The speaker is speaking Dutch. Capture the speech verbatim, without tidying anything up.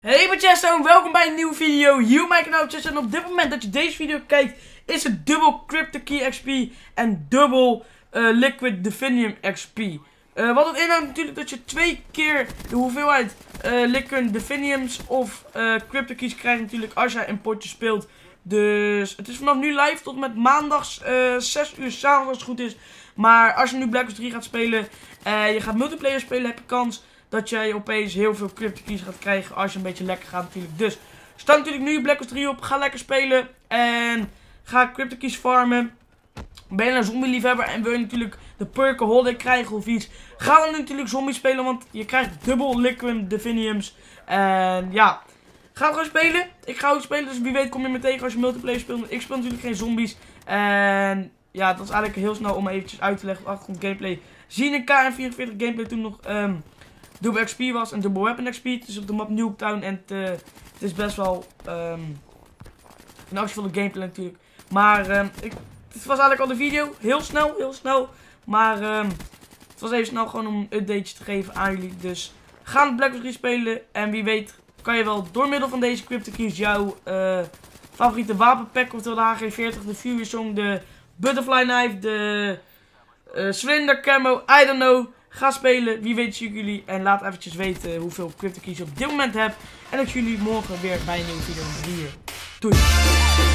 Hey Manchester, welkom bij een nieuwe video hier op mijn kanaal Chester. En op dit moment dat je deze video kijkt is het dubbel Cryptokey X P en dubbel uh, Liquid Divinium X P. Uh, wat het inhoudt natuurlijk dat je twee keer de hoeveelheid uh, Liquid Diviniums of uh, Cryptokeys krijgt natuurlijk als jij een potje speelt. Dus het is vanaf nu live tot met maandags uh, zes uur s'avonds als het goed is. Maar als je nu Black Ops drie gaat spelen en uh, je gaat multiplayer spelen, heb je kans dat jij opeens heel veel Cryptokeys gaat krijgen als je een beetje lekker gaat natuurlijk. Dus sta natuurlijk nu Black Ops drie op, ga lekker spelen en ga Cryptokeys farmen. Ben je een zombie liefhebber en wil je natuurlijk de Purple Holiday krijgen of iets, ga dan natuurlijk zombie spelen, want je krijgt dubbel Liquid Diviniums. En ja, ga gewoon spelen. Ik ga ook spelen, dus wie weet kom je me tegen als je multiplayer speelt. Ik speel natuurlijk geen zombies. En ja, dat is eigenlijk heel snel om eventjes uit te leggen op achtergrond gameplay. Zie je een K N vierenveertig gameplay toen nog um, dubbel X P was en dubbel weapon X P. Het is op de map Nuketown en het, uh, het is best wel um, een actievolle gameplay natuurlijk. Maar um, ik, dit was eigenlijk al de video. Heel snel, heel snel. Maar um, het was even snel gewoon om een updateje te geven aan jullie. Dus ga naar Black Ops drie spelen en wie weet kan je wel door middel van deze Cryptokeys jouw uh, favoriete wapenpack, oftewel de H G veertig, de Fury Song, de Butterfly Knife, de uh, Cylinder Camo, I don't know. Ga spelen, wie weet zie ik jullie en laat eventjes weten hoeveel Cryptokeys je op dit moment hebt. En dat jullie morgen weer bij een nieuwe video zien. Doei!